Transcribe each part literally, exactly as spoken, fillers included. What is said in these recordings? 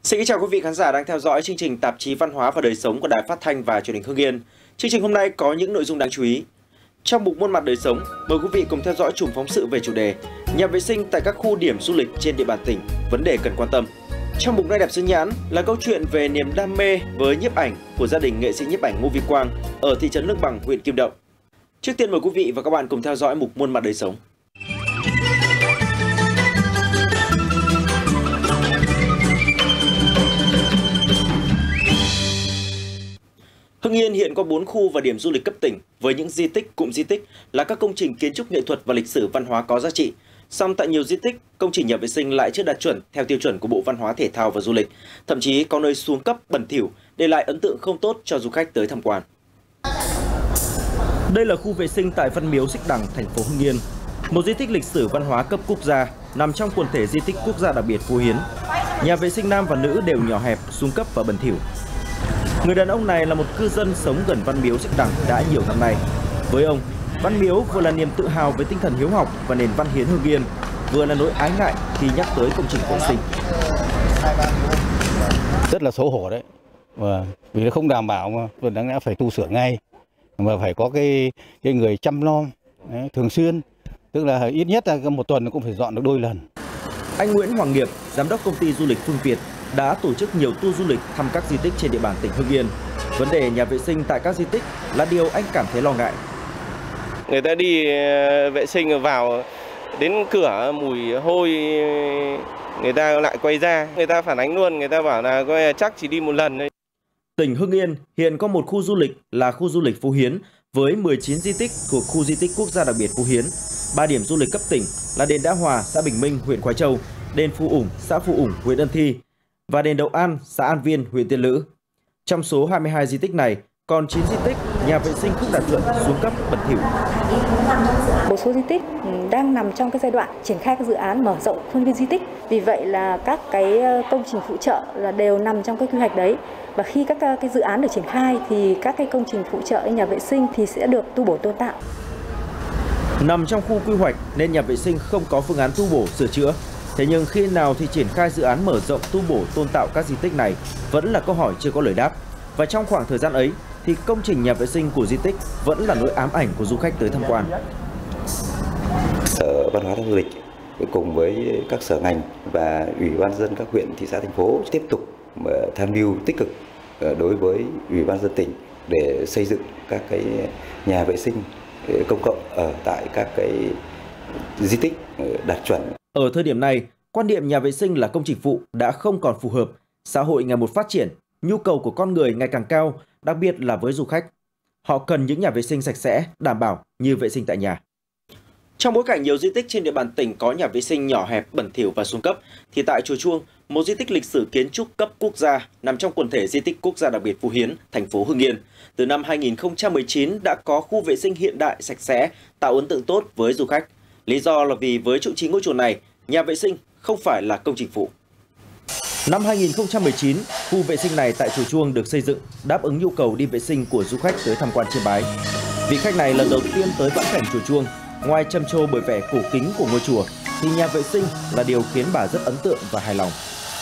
Xin kính chào quý vị khán giả đang theo dõi chương trình Tạp chí Văn hóa và Đời sống của Đài Phát thanh và Truyền hình Hưng Yên. Chương trình hôm nay có những nội dung đáng chú ý. Trong mục Muôn mặt đời sống, mời quý vị cùng theo dõi chùm phóng sự về chủ đề nhà vệ sinh tại các khu điểm du lịch trên địa bàn tỉnh, vấn đề cần quan tâm. Trong mục Nay đẹp xứ Nhãn là câu chuyện về niềm đam mê với nhiếp ảnh của gia đình nghệ sĩ nhiếp ảnh Ngô Vĩ Quang ở thị trấn Lương Bằng, huyện Kim Động. Trước tiên mời quý vị và các bạn cùng theo dõi mục Muôn mặt đời sống. Hưng Yên hiện có bốn khu và điểm du lịch cấp tỉnh với những di tích, cụm di tích là các công trình kiến trúc nghệ thuật và lịch sử văn hóa có giá trị. Song tại nhiều di tích, công trình nhà vệ sinh lại chưa đạt chuẩn theo tiêu chuẩn của Bộ Văn hóa Thể thao và Du lịch, thậm chí có nơi xuống cấp bẩn thỉu, để lại ấn tượng không tốt cho du khách tới tham quan. Đây là khu vệ sinh tại Văn Miếu Xích Đằng, thành phố Hưng Yên, một di tích lịch sử văn hóa cấp quốc gia nằm trong quần thể di tích quốc gia đặc biệt Phú Hiến. Nhà vệ sinh nam và nữ đều nhỏ hẹp, xuống cấp và bẩn thỉu. Người đàn ông này là một cư dân sống gần Văn Miếu Xích Đằng đã nhiều năm nay. Với ông, Văn Miếu vừa là niềm tự hào với tinh thần hiếu học và nền văn hiến Hưng Yên, vừa là nỗi ái ngại khi nhắc tới công trình vệ sinh. Rất là xấu hổ đấy, và vì nó không đảm bảo mà vẫn đáng lẽ phải tu sửa ngay, mà phải có cái cái người chăm nom đấy, thường xuyên, tức là ít nhất là một tuần cũng phải dọn được đôi lần. Anh Nguyễn Hoàng Nghiệp, giám đốc công ty du lịch Phương Việt, đã tổ chức nhiều tour du lịch thăm các di tích trên địa bàn tỉnh Hưng Yên. Vấn đề nhà vệ sinh tại các di tích là điều anh cảm thấy lo ngại. Người ta đi vệ sinh vào đến cửa mùi hôi, người ta lại quay ra, người ta phản ánh luôn, người ta bảo là chắc chỉ đi một lần thôi. Tỉnh Hưng Yên hiện có một khu du lịch là khu du lịch Phú Hiến với mười chín di tích thuộc khu di tích quốc gia đặc biệt Phú Hiến, ba điểm du lịch cấp tỉnh là đền Đã Hòa, xã Bình Minh, huyện Khoái Châu, đền Phù Ủng, xã Phù Ủng, huyện Ân Thi và đền Đậu An, xã An Viên, huyện Tiên Lữ. Trong số hai mươi hai di tích này, còn chín di tích nhà vệ sinh không đạt chuẩn, xuống cấp, bẩn thỉu. Một số di tích đang nằm trong cái giai đoạn triển khai các dự án mở rộng khuôn viên di tích. Vì vậy là các cái công trình phụ trợ là đều nằm trong cái quy hoạch đấy. Và khi các cái dự án được triển khai thì các cái công trình phụ trợ nhà vệ sinh thì sẽ được tu bổ tôn tạo. Nằm trong khu quy hoạch nên nhà vệ sinh không có phương án tu bổ sửa chữa. Thế nhưng khi nào thì triển khai dự án mở rộng tu bổ tôn tạo các di tích này vẫn là câu hỏi chưa có lời đáp. Và trong khoảng thời gian ấy thì công trình nhà vệ sinh của di tích vẫn là nỗi ám ảnh của du khách tới tham quan. Sở Văn hóa và Du lịch cùng với các sở ngành và Ủy ban nhân dân các huyện, thị xã, thành phố tiếp tục tham mưu tích cực đối với Ủy ban nhân dân tỉnh để xây dựng các cái nhà vệ sinh công cộng ở tại các cái di tích đạt chuẩn. Ở thời điểm này, quan niệm nhà vệ sinh là công trình phụ đã không còn phù hợp. Xã hội ngày một phát triển, nhu cầu của con người ngày càng cao, đặc biệt là với du khách. Họ cần những nhà vệ sinh sạch sẽ, đảm bảo như vệ sinh tại nhà. Trong bối cảnh nhiều di tích trên địa bàn tỉnh có nhà vệ sinh nhỏ hẹp, bẩn thỉu và xuống cấp, thì tại Chùa Chuông, một di tích lịch sử kiến trúc cấp quốc gia nằm trong quần thể di tích quốc gia đặc biệt Phú Hiến, thành phố Hưng Yên, từ năm hai nghìn không trăm mười chín đã có khu vệ sinh hiện đại, sạch sẽ, tạo ấn tượng tốt với du khách. Lý do là vì với trụ trì ngôi chùa này, nhà vệ sinh không phải là công trình phụ. Năm hai nghìn không trăm mười chín, khu vệ sinh này tại Chùa Chuông được xây dựng đáp ứng nhu cầu đi vệ sinh của du khách tới tham quan chiêm bái. Vị khách này lần đầu tiên tới vãn cảnh Chùa Chuông, ngoài trầm trồ bởi vẻ cổ kính của ngôi chùa, thì nhà vệ sinh là điều khiến bà rất ấn tượng và hài lòng.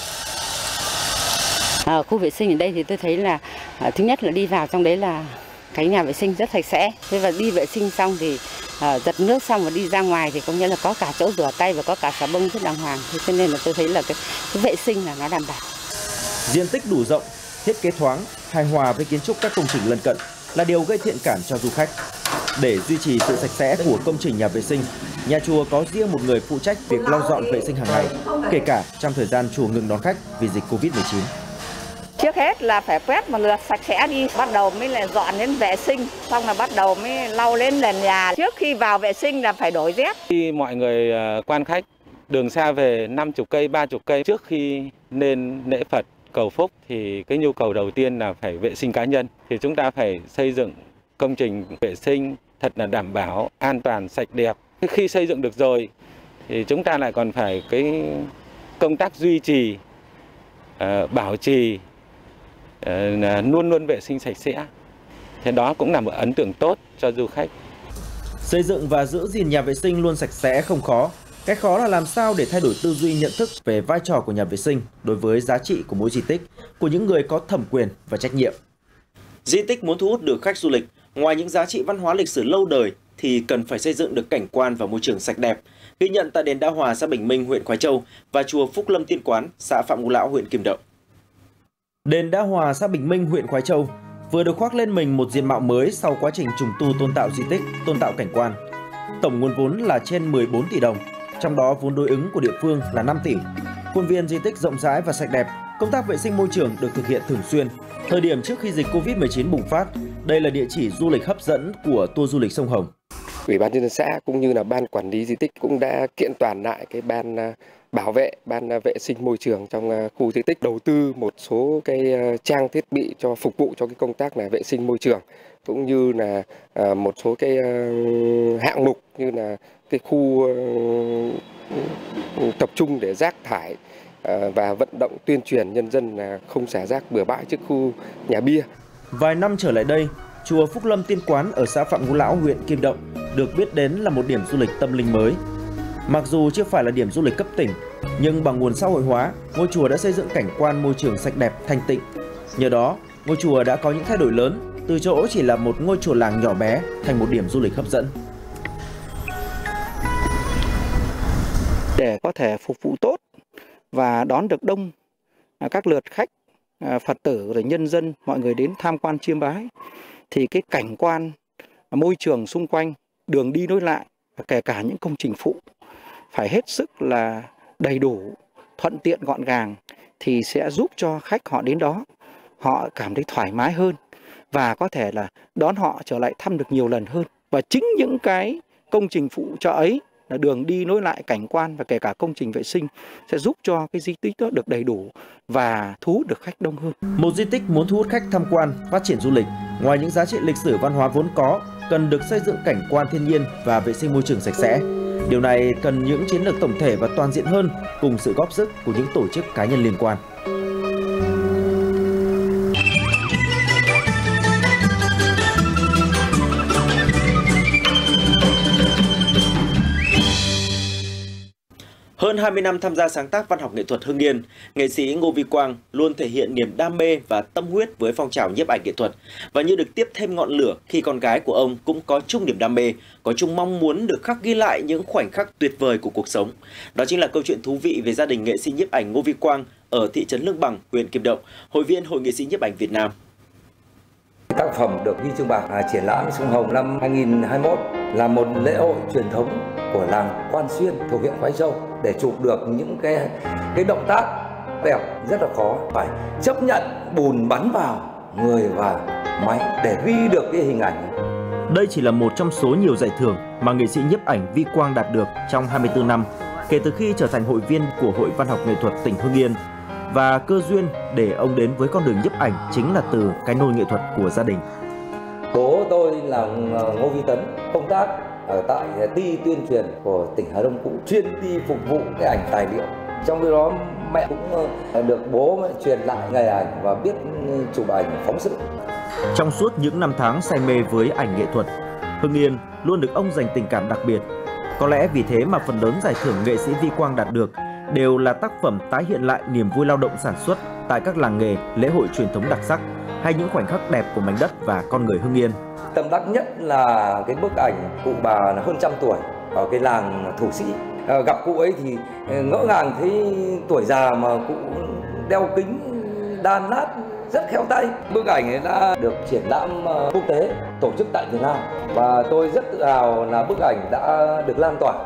À, khu vệ sinh ở đây thì tôi thấy là à, thứ nhất là đi vào trong đấy là cái nhà vệ sinh rất sạch sẽ. Thế và đi vệ sinh xong thì à, giặt nước xong và đi ra ngoài thì có nghĩa là có cả chỗ rửa tay và có cả xà bông rất đàng hoàng. Thế cho nên là tôi thấy là cái, cái vệ sinh là nó đảm bảo. Diện tích đủ rộng, thiết kế thoáng, hài hòa với kiến trúc các công trình lân cận là điều gây thiện cảm cho du khách. Để duy trì sự sạch sẽ của công trình nhà vệ sinh, nhà chùa có riêng một người phụ trách việc lau dọn vệ sinh hàng ngày, kể cả trong thời gian chùa ngừng đón khách vì dịch Covid mười chín. Trước hết là phải quét một lượt sạch sẽ đi, bắt đầu mới là dọn đến vệ sinh, xong là bắt đầu mới lau lên nền nhà. Trước khi vào vệ sinh là phải đổi dép. Khi mọi người quan khách đường xa về năm mươi cây, ba mươi cây, trước khi nên lễ Phật cầu phúc thì cái nhu cầu đầu tiên là phải vệ sinh cá nhân. Thì chúng ta phải xây dựng công trình vệ sinh thật là đảm bảo, an toàn, sạch đẹp. Khi xây dựng được rồi thì chúng ta lại còn phải cái công tác duy trì, bảo trì, luôn luôn vệ sinh sạch sẽ. Thế đó cũng là một ấn tượng tốt cho du khách. Xây dựng và giữ gìn nhà vệ sinh luôn sạch sẽ không khó. Cái khó là làm sao để thay đổi tư duy nhận thức về vai trò của nhà vệ sinh đối với giá trị của mỗi di tích, của những người có thẩm quyền và trách nhiệm. Di tích muốn thu hút được khách du lịch, ngoài những giá trị văn hóa lịch sử lâu đời thì cần phải xây dựng được cảnh quan và môi trường sạch đẹp. Ghi nhận tại đền Đa Hòa, xã Bình Minh, huyện Khoái Châu và chùa Phúc Lâm Tiên Quán, xã Phạm Ngũ Lão, huyện Kim Động. Đền Đa Hòa, xã Bình Minh, huyện Khoái Châu vừa được khoác lên mình một diện mạo mới sau quá trình trùng tu tôn tạo di tích, tôn tạo cảnh quan. Tổng nguồn vốn là trên mười bốn tỷ đồng, trong đó vốn đối ứng của địa phương là năm tỷ. Khuôn viên di tích rộng rãi và sạch đẹp, công tác vệ sinh môi trường được thực hiện thường xuyên. Thời điểm trước khi dịch Covid mười chín bùng phát, đây là địa chỉ du lịch hấp dẫn của tour du lịch sông Hồng. Ủy ban nhân dân xã cũng như là ban quản lý di tích cũng đã kiện toàn lại cái ban bảo vệ, ban vệ sinh môi trường trong khu di tích, đầu tư một số cái trang thiết bị cho phục vụ cho cái công tác là vệ sinh môi trường, cũng như là một số cái hạng mục như là cái khu tập trung để rác thải và vận động tuyên truyền nhân dân là không xả rác bừa bãi trước khu nhà bia. Vài năm trở lại đây, chùa Phúc Lâm Tiên Quán ở xã Phạm Ngũ Lão, huyện Kim Động được biết đến là một điểm du lịch tâm linh mới. Mặc dù chưa phải là điểm du lịch cấp tỉnh, nhưng bằng nguồn xã hội hóa, ngôi chùa đã xây dựng cảnh quan môi trường sạch đẹp, thanh tịnh. Nhờ đó, ngôi chùa đã có những thay đổi lớn, từ chỗ chỉ là một ngôi chùa làng nhỏ bé thành một điểm du lịch hấp dẫn. Để có thể phục vụ tốt và đón được đông các lượt khách, Phật tử, rồi nhân dân, mọi người đến tham quan chiêm bái, thì cái cảnh quan môi trường xung quanh, đường đi nối lại và kể cả những công trình phụ phải hết sức là đầy đủ, thuận tiện, gọn gàng, thì sẽ giúp cho khách họ đến đó họ cảm thấy thoải mái hơn và có thể là đón họ trở lại thăm được nhiều lần hơn. Và chính những cái công trình phụ trợ ấy là đường đi nối lại, cảnh quan và kể cả công trình vệ sinh sẽ giúp cho cái di tích đó được đầy đủ và thu hút được khách đông hơn. Một di tích muốn thu hút khách tham quan, phát triển du lịch, ngoài những giá trị lịch sử văn hóa vốn có, cần được xây dựng cảnh quan thiên nhiên và vệ sinh môi trường sạch sẽ. Điều này cần những chiến lược tổng thể và toàn diện hơn cùng sự góp sức của những tổ chức cá nhân liên quan. Hơn hai mươi năm tham gia sáng tác văn học nghệ thuật Hưng Yên, nghệ sĩ Ngô Vi Quang luôn thể hiện niềm đam mê và tâm huyết với phong trào nhiếp ảnh nghệ thuật, và như được tiếp thêm ngọn lửa khi con gái của ông cũng có chung niềm đam mê, có chung mong muốn được khắc ghi lại những khoảnh khắc tuyệt vời của cuộc sống. Đó chính là câu chuyện thú vị về gia đình nghệ sĩ nhiếp ảnh Ngô Vi Quang ở thị trấn Lương Bằng, huyện Kim Động, hội viên Hội nghệ sĩ nhiếp ảnh Việt Nam. Tác phẩm được huy chương bạc triển lãm sông Hồng năm hai nghìn không trăm hai mươi mốt là một lễ hội truyền thống của làng Quan Xuyên thuộc huyện Khoái Châu. Để chụp được những cái cái động tác đẹp rất là khó, phải chấp nhận bùn bắn vào người và máy để ghi được cái hình ảnh. Đây chỉ là một trong số nhiều giải thưởng mà nghệ sĩ nhiếp ảnh Vi Quang đạt được trong hai mươi tư năm kể từ khi trở thành hội viên của Hội Văn học Nghệ thuật tỉnh Hưng Yên. Và cơ duyên để ông đến với con đường nhiếp ảnh chính là từ cái nôi nghệ thuật của gia đình. Bố tôi là Ngô Vi Tấn, công tác ở tại ty tuyên truyền của tỉnh Hà Đông, cũng chuyên đi phục vụ cái ảnh tài liệu. Trong khi đó mẹ cũng được bố truyền lại nghề ảnh và biết chụp ảnh phóng sự. Trong suốt những năm tháng say mê với ảnh nghệ thuật, Hưng Yên luôn được ông dành tình cảm đặc biệt. Có lẽ vì thế mà phần lớn giải thưởng nghệ sĩ Vi Quang đạt được đều là tác phẩm tái hiện lại niềm vui lao động sản xuất tại các làng nghề, lễ hội truyền thống đặc sắc hay những khoảnh khắc đẹp của mảnh đất và con người Hưng Yên. Tâm đắc nhất là cái bức ảnh cụ bà là hơn trăm tuổi ở cái làng Thủ Sĩ. À, gặp cụ ấy thì ngỡ ngàng thấy tuổi già mà cụ đeo kính đan lát rất khéo tay. Bức ảnh ấy đã được triển lãm quốc tế tổ chức tại Việt Nam và tôi rất tự hào là bức ảnh đã được lan tỏa.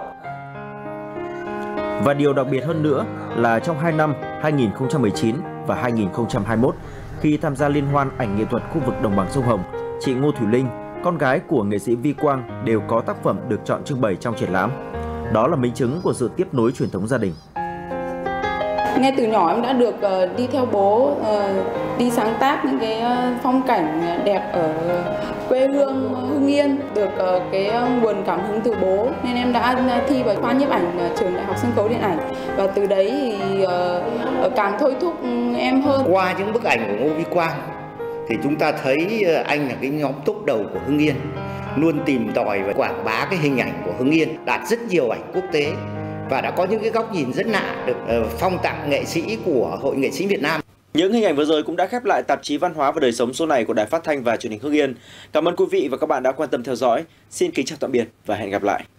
Và điều đặc biệt hơn nữa là trong hai năm hai nghìn không trăm mười chín và hai nghìn không trăm hai mươi mốt, khi tham gia liên hoan ảnh nghệ thuật khu vực đồng bằng sông Hồng, chị Ngô Thủy Linh, con gái của nghệ sĩ Vi Quang, đều có tác phẩm được chọn trưng bày trong triển lãm. Đó là minh chứng của sự tiếp nối truyền thống gia đình. Ngay từ nhỏ em đã được uh, đi theo bố uh, đi sáng tác những cái uh, phong cảnh đẹp ở quê hương Hưng Yên, được uh, cái uh, nguồn cảm hứng từ bố nên em đã uh, thi vào khoa nhiếp ảnh uh, trường Đại học Sân khấu Điện ảnh, và từ đấy thì uh, càng thôi thúc em hơn. Qua những bức ảnh của Ngô Vi Quang thì chúng ta thấy anh là cái nhóm top đầu của Hưng Yên, luôn tìm tòi và quảng bá cái hình ảnh của Hưng Yên, đạt rất nhiều ảnh quốc tế và đã có những cái góc nhìn rất lạ được phong tặng nghệ sĩ của Hội Nghệ sĩ Việt Nam. Những hình ảnh vừa rồi cũng đã khép lại tạp chí Văn hóa và Đời sống số này của Đài Phát thanh và Truyền hình Hưng Yên. Cảm ơn quý vị và các bạn đã quan tâm theo dõi. Xin kính chào tạm biệt và hẹn gặp lại.